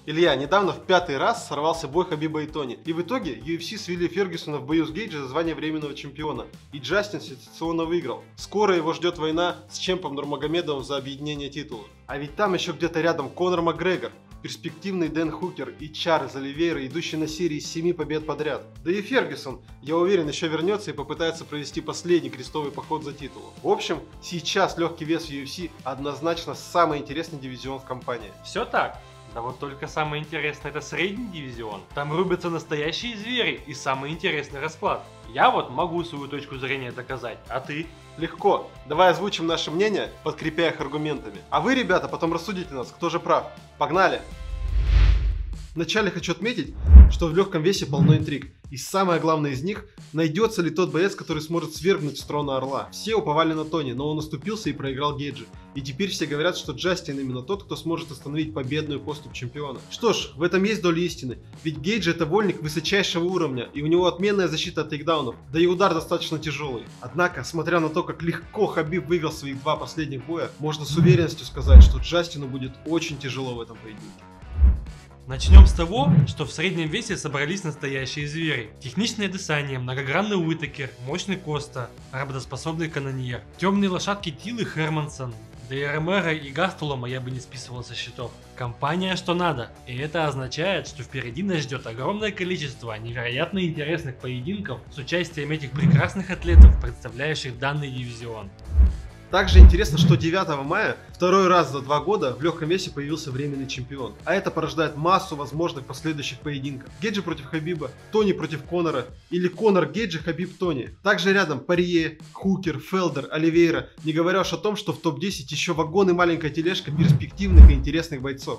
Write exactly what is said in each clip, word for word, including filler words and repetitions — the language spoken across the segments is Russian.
Илья, недавно в пятый раз сорвался бой Хабиба и Тони. И в итоге ю эф си свели Фергюсона в бою с Гейджи за звание временного чемпиона. И Джастин сенсационно выиграл. Скоро его ждет война с чемпом Нурмагомедовым за объединение титулов. А ведь там еще где-то рядом Конор Макгрегор, перспективный Дэн Хукер и Чарльз Оливейра, идущий на серии семи побед подряд. Да и Фергюсон, я уверен, еще вернется и попытается провести последний крестовый поход за титулом. В общем, сейчас легкий вес в ю эф си однозначно самый интересный дивизион в компании. Все так. Да вот только самое интересное — это средний дивизион. Там рубятся настоящие звери и самый интересный расклад. Я вот могу свою точку зрения доказать, а ты? Легко. Давай озвучим наше мнение, подкрепляя их аргументами. А вы, ребята, потом рассудите нас, кто же прав. Погнали! Вначале хочу отметить, что в легком весе полно интриг. И самое главное из них, найдется ли тот боец, который сможет свергнуть с трона Орла. Все уповали на Тони, но он уступился и проиграл Гейджи. И теперь все говорят, что Джастин именно тот, кто сможет остановить победную поступь чемпиона. Что ж, в этом есть доля истины. Ведь Гейджи — это вольник высочайшего уровня, и у него отменная защита от тейкдаунов, да и удар достаточно тяжелый. Однако, смотря на то, как легко Хабиб выиграл свои два последних боя, можно с уверенностью сказать, что Джастину будет очень тяжело в этом поединке. Начнем с того, что в среднем весе собрались настоящие звери. Техничное Адесанья, многогранный Уитакер, мощный Коста, работоспособный Каноньер, темные лошадки Тил и Хермансон. Да и Ромеро и Гастулома я бы не списывал со счетов. Компания что надо. И это означает, что впереди нас ждет огромное количество невероятно интересных поединков с участием этих прекрасных атлетов, представляющих данный дивизион. Также интересно, что девятого мая второй раз за два года в легком весе появился временный чемпион. А это порождает массу возможных последующих поединков. Гейджи против Хабиба, Тони против Конора или Конор Гейджи, Хабиб Тони. Также рядом Порье, Хукер, Фелдер, Оливейра. Не говоря уж о том, что в топ десять еще вагон и маленькая тележка перспективных и интересных бойцов.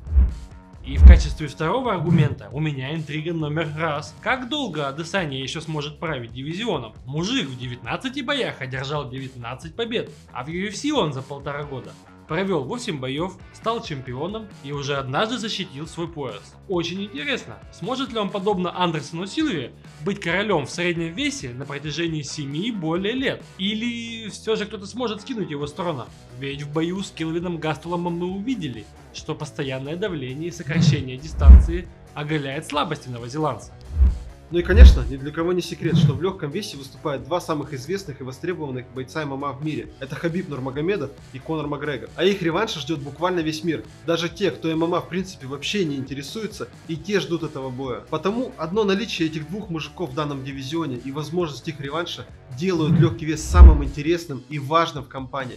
И в качестве второго аргумента у меня интрига номер раз. Как долго Адесанья еще сможет править дивизионом? Мужик в девятнадцати боях одержал девятнадцать побед, а в ю эф си он за полтора года провел восемь боев, стал чемпионом и уже однажды защитил свой пояс. Очень интересно, сможет ли он, подобно Андерсону Силве, быть королем в среднем весе на протяжении семи и более лет? Или все же кто-то сможет скинуть его с трона? Ведь в бою с Келвином Гастуломом мы увидели, что постоянное давление и сокращение дистанции оголяет слабости новозеландца. Ну и конечно, ни для кого не секрет, что в легком весе выступают два самых известных и востребованных бойца эм эм а в мире. Это Хабиб Нурмагомедов и Конор Макгрегор. А их реванша ждет буквально весь мир. Даже те, кто эм эм а в принципе вообще не интересуется, и те ждут этого боя. Потому одно наличие этих двух мужиков в данном дивизионе и возможность их реванша делают легкий вес самым интересным и важным в компании.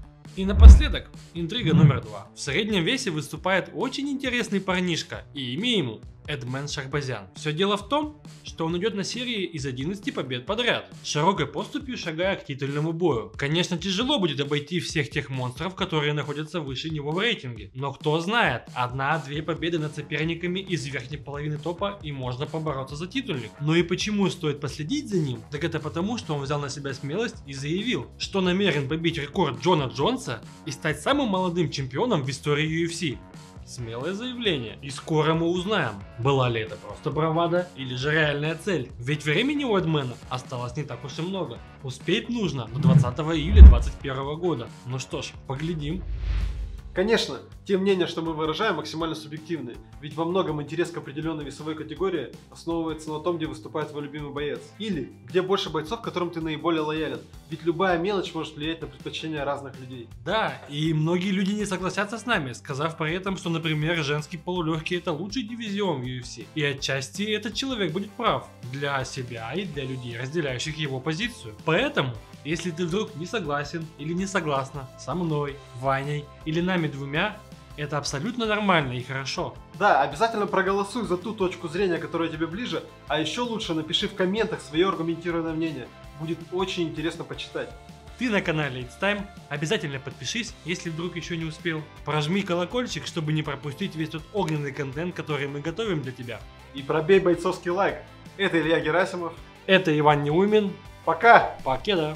И напоследок, интрига номер два. В среднем весе выступает очень интересный парнишка, и имя ему Эдмен Шахбазян. Все дело в том, что он идет на серии из одиннадцати побед подряд, широкой поступью шагая к титульному бою. Конечно, тяжело будет обойти всех тех монстров, которые находятся выше него в рейтинге, но кто знает, одна-две победы над соперниками из верхней половины топа и можно побороться за титульник. Ну и почему стоит последить за ним? Так это потому, что он взял на себя смелость и заявил, что намерен побить рекорд Джона Джонса и стать самым молодым чемпионом в истории ю эф си. Смелое заявление. И скоро мы узнаем, была ли это просто бравада или же реальная цель. Ведь времени у Эдмена осталось не так уж и много. Успеть нужно до двадцатого июля две тысячи двадцать первого года. Ну что ж, поглядим. Конечно, те мнения, что мы выражаем, максимально субъективны, ведь во многом интерес к определенной весовой категории основывается на том, где выступает твой любимый боец, или где больше бойцов, которым ты наиболее лоялен, ведь любая мелочь может влиять на предпочтения разных людей. Да, и многие люди не согласятся с нами, сказав при этом, что, например, женский полулегкий — это лучший дивизион в ю эф си, и отчасти этот человек будет прав для себя и для людей, разделяющих его позицию. Поэтому, если ты вдруг не согласен или не согласна со мной, Ваней или нами двумя, это абсолютно нормально и хорошо. Да, обязательно проголосуй за ту точку зрения, которая тебе ближе, а еще лучше напиши в комментах свое аргументированное мнение. Будет очень интересно почитать. Ты на канале It's Time, обязательно подпишись, если вдруг еще не успел. Прожми колокольчик, чтобы не пропустить весь тот огненный контент, который мы готовим для тебя. И пробей бойцовский лайк. Это Илья Герасимов. Это Иван Неумин. Пока! Покеда!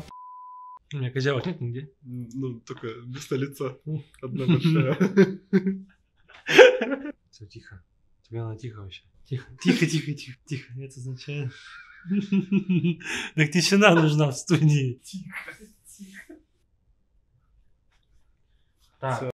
У меня козявок нет нигде. Ну, только вместо лица. Одна большая. Все, тихо. Тебе надо тихо вообще. Тихо, тихо, тихо, тихо, тихо. Это означает... Так тишина нужна в студии. Тихо, тихо. Так.